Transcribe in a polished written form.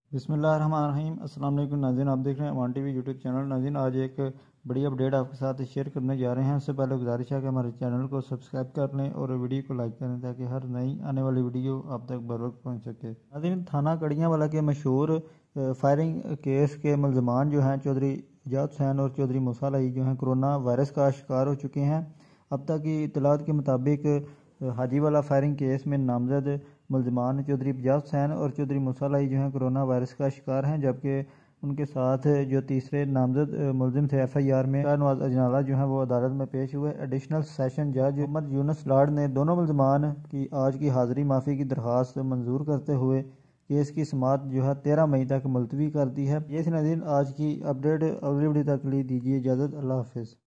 बिस्मिल्लाहिर्रहमानिर्रहीम। अस्सलाम वालेकुम नाज़रीन, आप देख रहे हैं अमान टीवी यूट्यूब चैनल। नाज़रीन, आज एक बड़ी अपडेट आपके साथ शेयर करने जा रहे हैं। उससे पहले गुजारिश है कि हमारे चैनल को सब्सक्राइब कर लें और वीडियो को लाइक करें ताकि हर नई आने वाली वीडियो आप तक बर वक्त पहुँच सके। नाज़रीन, थाना कड़ियाँवाला के मशहूर फायरिंग केस के मुलजमान जो हैं चौधरी एजाज हुसैन और चौधरी मूसा अली जो हैं कोरोना वायरस का शिकार हो चुके हैं। अब तक की इतलात के मुताबिक हाजीवाला फायरिंग केस में नामजद मुलजमान चौधरी एजाज हुसैन और चौधरी मूसा अली जो हैं कोरोना वायरस का शिकार हैं, जबकि उनके साथ जो तीसरे नामजद मुलजिम थे FIR में नवाज अजनाला जो हैं वो अदालत में पेश हुए। एडिशनल सेशन जज मोहम्मद यूनुस लाड ने दोनों मुलजमान की आज की हाजिरी माफ़ी की दरख्वास्त मंजूर करते हुए केस की समाअत जो है 13 मई तक मुलतवी कर दी है। ये थी नाज़रीन आज की अपडेट। अगली वीडियो तक ली दीजिए इजाज़त। अल्लाह हाफिज़।